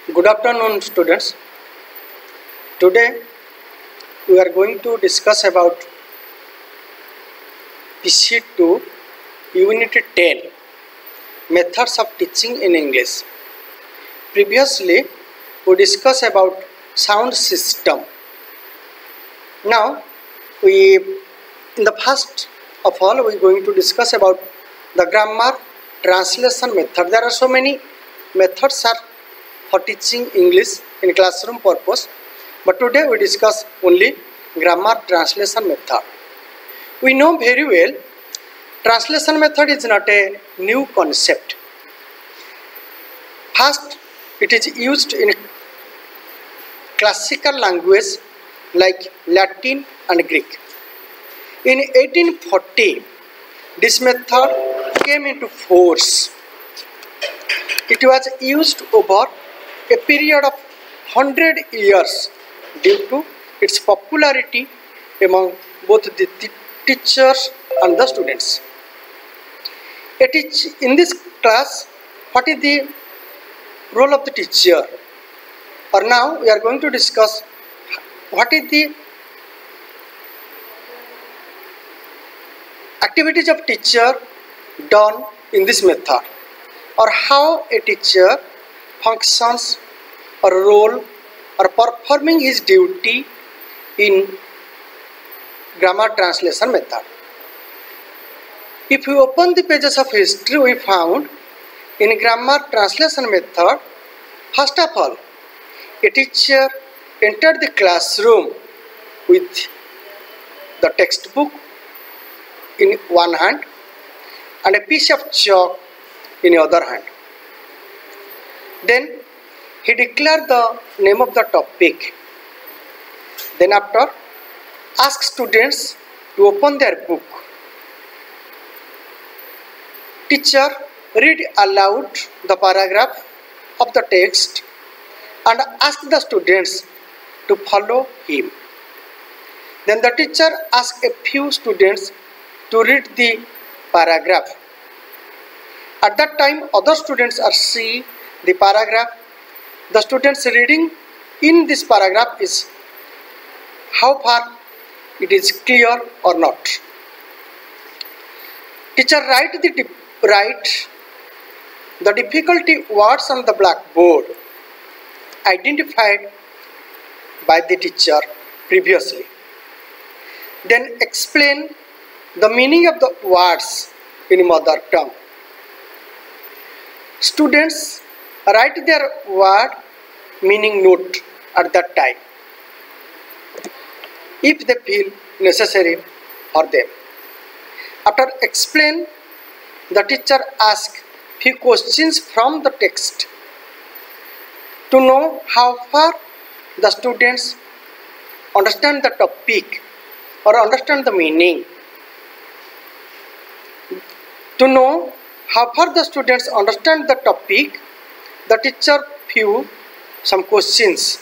Good afternoon, students. Today we are going to discuss about PC2 Unit 10 Methods of Teaching in English. Previously we discussed about sound system. Now in the first of all we are going to discuss about the grammar translation method. There are so many methods for teaching English in classroom purpose, but today we discuss only grammar translation method. We know very well translation method is not a new concept. First, it is used in classical language like Latin and Greek. In 1840, this method came into force. It was used over a period of 100 years due to its popularity among both the teachers and the students. In this class, what is the role of the teacher? Or now we are going to discuss what is the activities of teacher done in this method, or how a teacher functions or role or performing his duty in grammar translation method. If we open the pages of history, we found in grammar translation method, first of all, a teacher entered the classroom with the textbook in one hand and a piece of chalk in the other hand. Then he declared the name of the topic. Then after, asked students to open their book. Teacher read aloud the paragraph of the text and asked the students to follow him. Then the teacher asked a few students to read the paragraph. At that time, other students are seeing the paragraph. The students reading in this paragraph is how far it is clear or not. Teacher write the difficulty words on the blackboard identified by the teacher previously. Then explain the meaning of the words in mother tongue. Students write their word meaning note at that time if they feel necessary for them. After explain, the teacher asks few questions from the text to know how far the students understand the topic or understand the meaning. To know how far the students understand the topic, the teacher few some questions.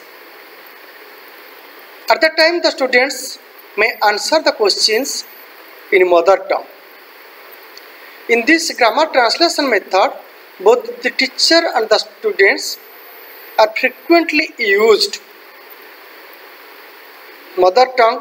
At that time, the students may answer the questions in mother tongue. In this grammar translation method, both the teacher and the students are frequently used mother tongue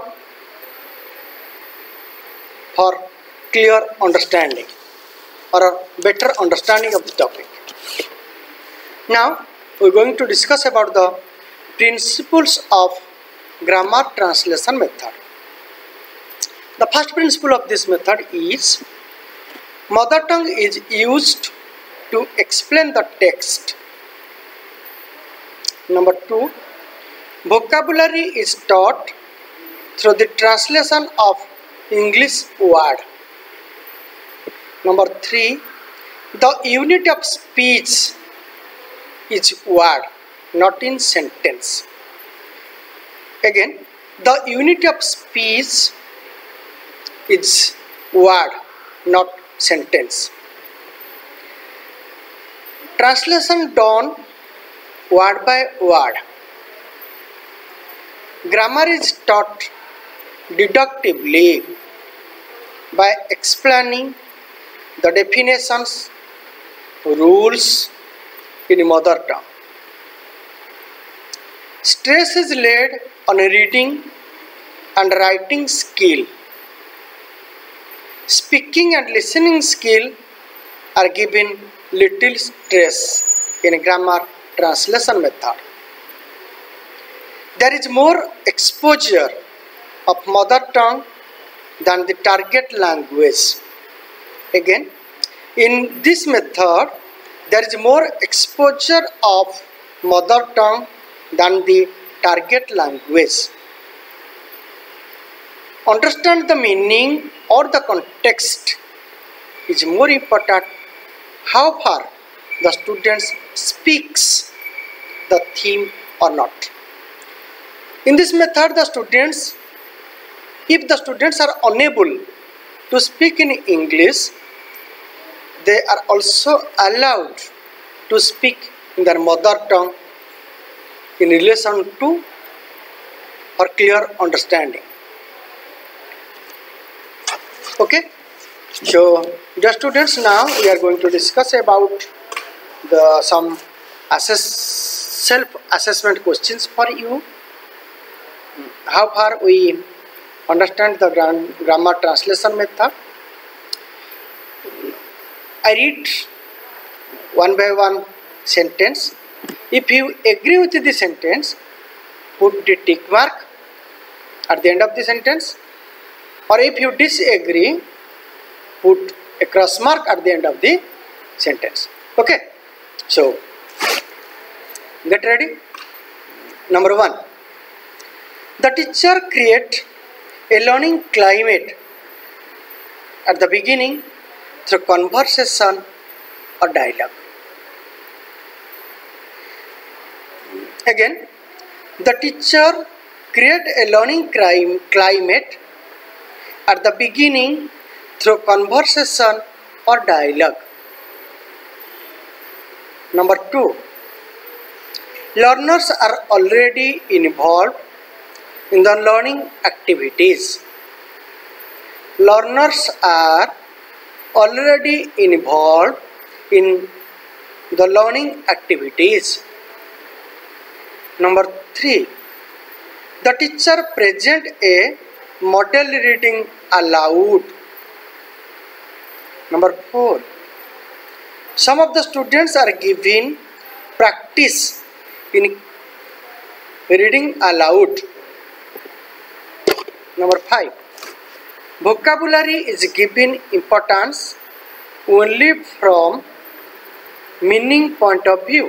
for clear understanding or a better understanding of the topic. Now we are going to discuss about the principles of grammar translation method. The first principle of this method is mother tongue is used to explain the text. Number 2, vocabulary is taught through the translation of English word. Number 3, the unit of speech is word, not in sentence. Again, the unit of speech is word, not sentence. Translation done word by word. Grammar is taught deductively by explaining the definitions, rules in mother tongue. Stress is laid on reading and writing skill. Speaking and listening skill are given little stress in grammar translation method. There is more exposure of mother tongue than the target language. Again, in this method, there is more exposure of mother tongue than the target language. Understand the meaning or the context is more important. How far the students speaks the theme or not. In this method, if the students are unable to speak in English, they are also allowed to speak in their mother tongue in relation to for clear understanding. Okay, so dear students, now we are going to discuss about some self-assessment questions for you. How far we understand the grammar translation method. I read one by one sentence. If you agree with the sentence, put the tick mark at the end of the sentence, or if you disagree, put a cross mark at the end of the sentence. Okay, so get ready. Number 1. The teacher create a learning climate at the beginning through conversation or dialogue. Again, the teacher create a learning climate at the beginning through conversation or dialogue. Number 2. Learners are already involved in the learning activities. Learners are already involved in the learning activities. Number 3. The teacher present a model reading aloud. Number 4. Some of the students are given practice in reading aloud. Number 5. Vocabulary is given importance only from meaning point of view.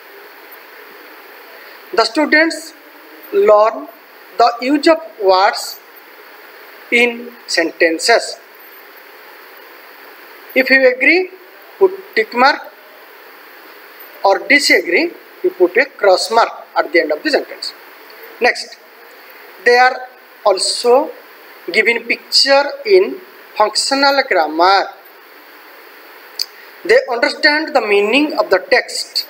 The students learn the use of words in sentences. If you agree, put tick mark, or disagree, you put a cross mark at the end of the sentence. Next, they are also given picture in functional grammar. They understand the meaning of the text.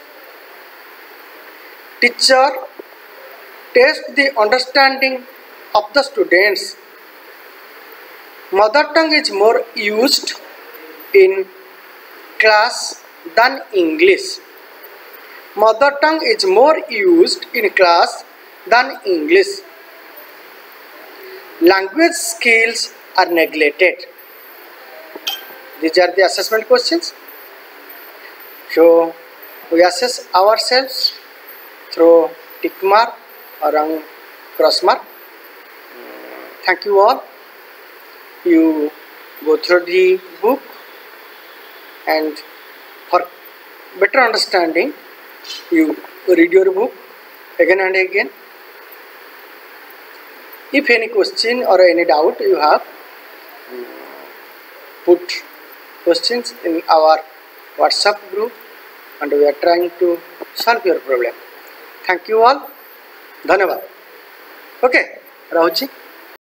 Teacher test the understanding of the students. Mother tongue is more used in class than English. Mother tongue is more used in class than English. Language skills are neglected. These are the assessment questions. So we assess ourselves through tick mark or cross mark. Thank you all. You go through the book, and for better understanding, you read your book again and again. If any question or any doubt you have, put questions in our WhatsApp group, and we are trying to solve your problem. Thank you all. धन्यवाद. Okay, Rahul ji.